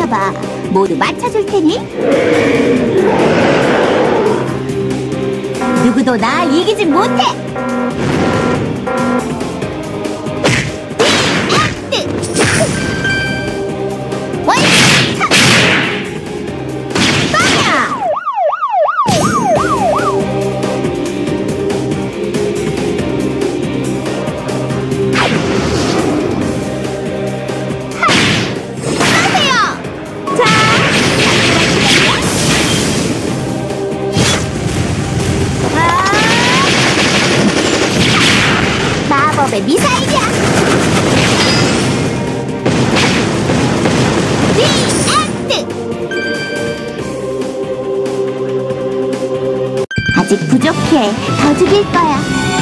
기다려봐. 모두 맞춰줄 테니. 누구도 날 이기지 못해. 마법의 미사일이야. 리액트. 아직 부족해. 더 죽일 거야.